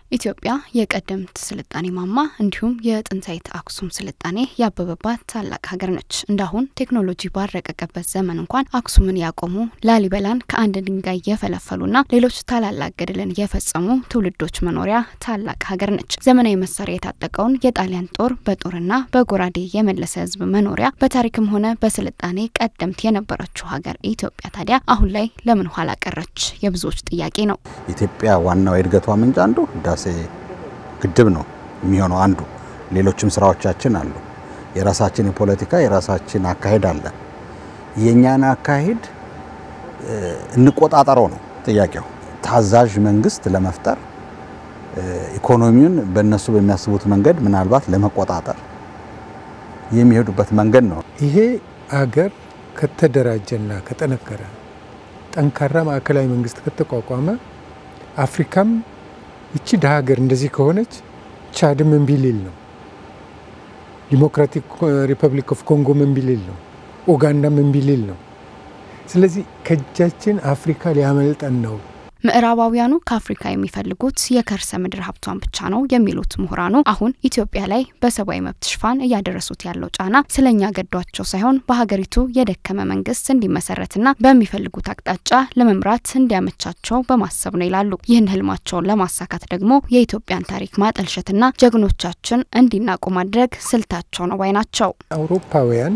ኢትዮጵያ የቀደምት ስልጣኔ ማማ እንዲሁም የጥንታዊት አክሱም ስልጣኔ ያበበባት ታላቅ ሀገር ነች። እንዳሁን ቴክኖሎጂ ባረቀቀበት ዘመን እንኳን አክሱምን ያቆሙ ላሊበላን ከአንድ ድንጋይ የፈለፈሉና ሌሎች ታላላቅ ገድልን የፈጸሙ ትውልዶች መኖሪያ ታላቅ ሀገር ነች። ዘመናዊ መሳሪያ የታጠቀውን የጣሊያን ጦር በጦርና በጎራዴ የመለሰ ህዝብ መኖሪያ በታሪክም ሆነ በስልጣኔ ቀደምት የነበረችው ሀገር ኢትዮጵያ ታዲያ አሁን ላይ ለምን ኋላ ቀረች የብዙዎች ጥያቄ ነው። ኢትዮጵያ ዋናው እድገቷ ምንጭ አንዱ ግድብ ነው የሚሆነው አንዱ ሌሎችም ስራዎቻችን አሉ የራሳችን የፖለቲካ የራሳችን አካሄድ አለ የኛና አካሄድ እንቆጣጣረው ነው ጥያቄው ታዛዥ መንግስት ለመፍጠር ኢኮኖሚውን በእነሱ በሚያስቡት መንገድ ምናልባት ለመቆጣጣር የሚሄዱበት መንገድ ነው ይሄ አገር ከተደራጀና ከተነከረ ጠንካራ ማዕከላዊ መንግስት ከተቋቋመ አፍሪካም እቺ ሀገር እንደዚህ ከሆነች ቻድም እንቢሊል ነው ዲሞክራቲክ ሪፐብሊክ ኦፍ ኮንጎ እንቢሊል ነው ኡጋንዳም እንቢሊል ነው ስለዚህ ከጃችን አፍሪካ ሊያመልጠን ነው ምዕራባውያኑ ከአፍሪካ የሚፈልጉት የከርሰ ምድር ሀብቷን ብቻ ነው የሚሉት ምሁራኑ አሁን ኢትዮጵያ ላይ በሰብአዊ መብት ሽፋን ያደረሱት ያለው ጫና ስለኛ ገዷቸው ሳይሆን በሀገሪቱ የደከመ መንግስት እንዲመሰረትና በሚፈልጉት አቅጣጫ ለመምራት እንዲያመቻቸው በማሰብ ነው ይላሉ ይህን ህልማቸውን ለማሳካት ደግሞ የኢትዮጵያን ታሪክ ማጠልሸትና ጀግኖቻችን እንዲናቁ ማድረግ ስልታቸው ነው ባይ ናቸው አውሮፓውያን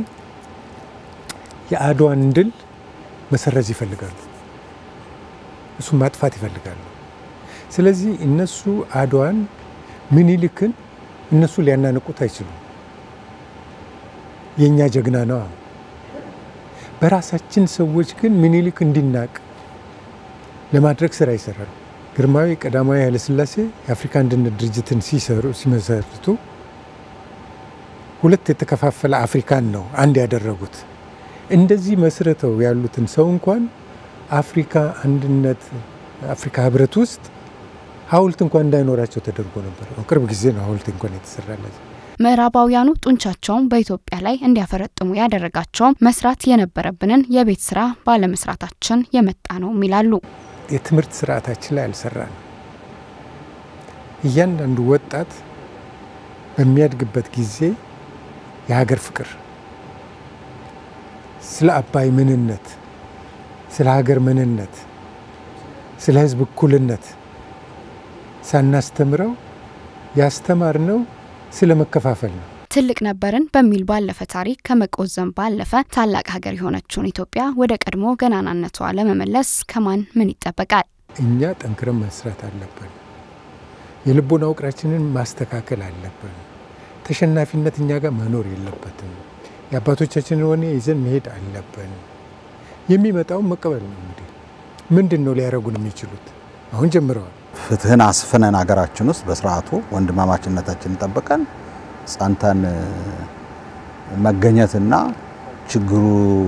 የአድዋን ድል መሰረዝ ይፈልጋሉ እሱ ማጥፋት ይፈልጋሉ ስለዚህ እነሱ አድዋን ምኒልክን እነሱ ሊያናንቁት አይችሉም የኛ ጀግና ነው በራሳችን ሰዎች ግን ምኒልክ እንዲናቅ ለማድረግ ስራ ይሰራሉ ግርማዊ ቀዳማዊ ኃይለ ሥላሴ የአፍሪካ አንድነት ድርጅትን ሲመሰርቱ ሁለት የተከፋፈለ አፍሪካን ነው አንድ ያደረጉት እንደዚህ መስርተው ያሉትን ሰው እንኳን አፍሪካ አንድነት አፍሪካ ህብረት ውስጥ ሐውልት እንኳን እንዳይኖራቸው ተደርጎ ነበር ቅርብ ጊዜ ነው ሐውልት እንኳን የተሰራለት ምዕራባውያኑ ጡንቻቸውን በኢትዮጵያ ላይ እንዲያፈረጥሙ ያደረጋቸው መስራት የነበረብንን የቤት ስራ ባለመስራታችን የመጣ ነው ይላሉ የትምህርት ስርዓታችን ላይ አልሰራን እያንዳንዱ ወጣት በሚያድግበት ጊዜ የሀገር ፍቅር ስለ አባይ ምንነት ስለ ሀገር ምንነት ስለ ህዝብ እኩልነት ሳናስተምረው ያስተማርነው ስለ መከፋፈል ነው ትልቅ ነበርን በሚል ባለፈ ታሪክ ከመቆዘም ባለፈ ታላቅ ሀገር የሆነችውን ኢትዮጵያ ወደ ቀድሞ ገናናነቷ ለመመለስ ከማን ምን ይጠበቃል እኛ ጠንክረን መስራት አለብን የልቦና ውቅራችንን ማስተካከል አለብን ተሸናፊነት እኛ ጋር መኖር የለበትም የአባቶቻችንን ወኔ ይዘን መሄድ አለብን የሚመጣው መቀበል ነው እንግዲህ ምንድነው ሊያረጉን የሚችሉት አሁን ጀምረዋል ፍትህን አስፈነን ሀገራችን ውስጥ በስርዓቱ ወንድማማችነታችንን ተጠብቀን ጻንተን መገኘትና ችግሩ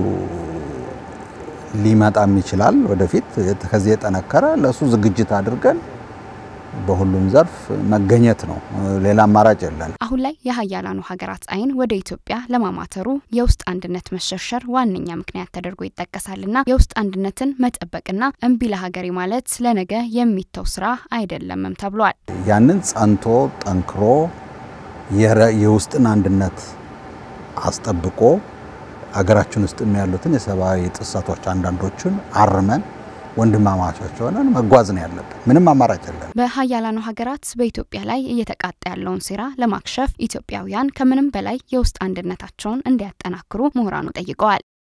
ሊመጣም ይችላል ወደፊት ከዚህ የጠነከረ ለሱ ዝግጅት አድርገን በሁሉም ዘርፍ መገኘት ነው ሌላ አማራጭ የለም አሁን ላይ የሃያላኑ ሀገራት አይን ወደ ኢትዮጵያ ለማማተሩ የውስጥ አንድነት መሸርሸር ዋነኛ ምክንያት ተደርጎ ይጠቀሳልና የውስጥ አንድነትን መጠበቅና እንቢ ለሀገሬ ማለት ለነገ የሚተው ስራ አይደለምም ተብሏል ያንን ጻንቶ ጠንክሮ የውስጥን አንድነት አስጠብቆ ሀገራችን ውስጥ የሚያሉትን የሰብአዊ ጥሰቶች አንዳንዶቹን አርመን ወንድማማቾች ሆነን መጓዝ ነው ያለብን ምንም አማራጭ የለም በሃያላኑ ሀገራት በኢትዮጵያ ላይ እየተቃጣ ያለውን ሴራ ለማክሸፍ ኢትዮጵያውያን ከምንም በላይ የውስጥ አንድነታቸውን እንዲያጠናክሩ ምሁራኑ ጠይቀዋል